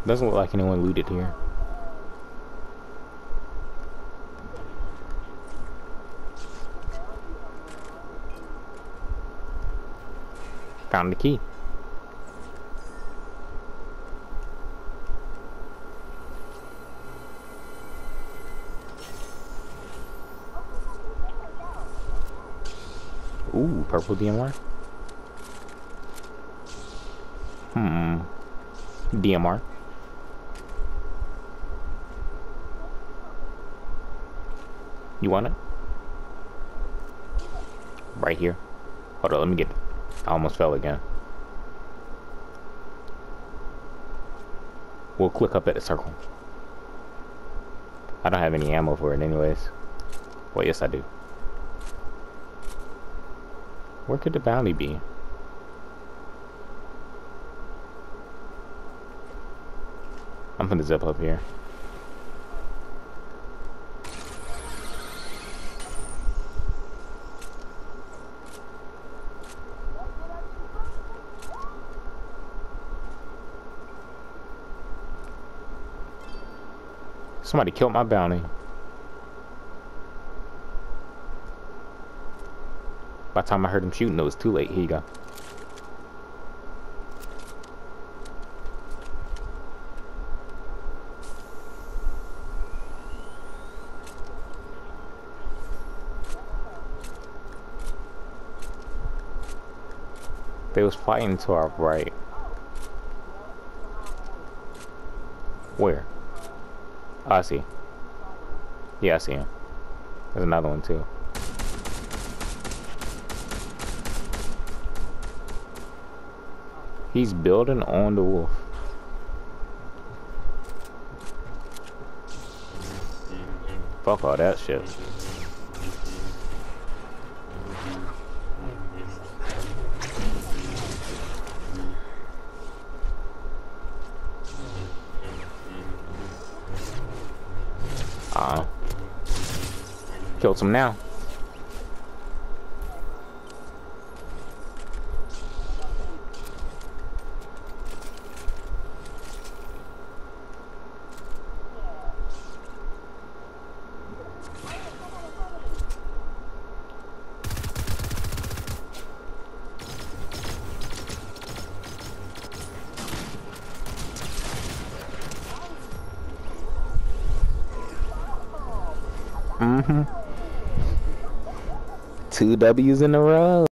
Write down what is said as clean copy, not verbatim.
Doesn't look like anyone looted here. Found the key. Ooh, purple DMR. DMR. You want it? Right here. Hold on, let me get it. I almost fell again. We'll click up at the circle. I don't have any ammo for it anyways. Well, yes I do. Where could the bounty be? I'm gonna zip up here. Somebody killed my bounty. By the time I heard him shooting, it was too late. Here you go. They was fighting to our right. Where? Oh, I see. Yeah, I see him. There's another one too. He's building on the wolf. Fuck all that shit. Killed some now. Two W's in a row.